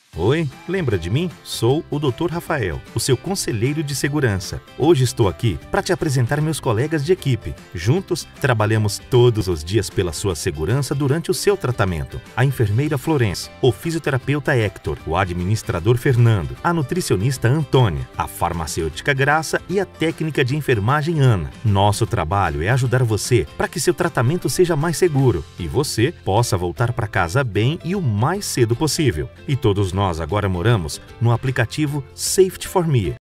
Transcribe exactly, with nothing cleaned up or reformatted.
Oi, lembra de mim? Sou o doutor Rafael, o seu conselheiro de segurança. Hoje estou aqui para te apresentar meus colegas de equipe. Juntos, trabalhamos todos os dias pela sua segurança durante o seu tratamento. A enfermeira Florence, o fisioterapeuta Hector, o administrador Fernando, a nutricionista Antônia, a farmacêutica Graça e a técnica de enfermagem Ana. Nosso trabalho é ajudar você para que seu tratamento seja mais seguro e você possa voltar para casa bem e o mais cedo possível. E todos nós agora moramos no aplicativo Safety for Me.